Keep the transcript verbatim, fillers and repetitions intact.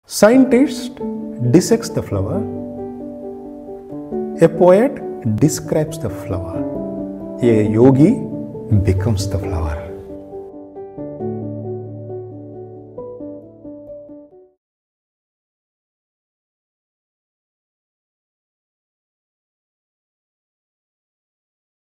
Scientist dissects the flower. A poet describes the flower. A yogi becomes the flower.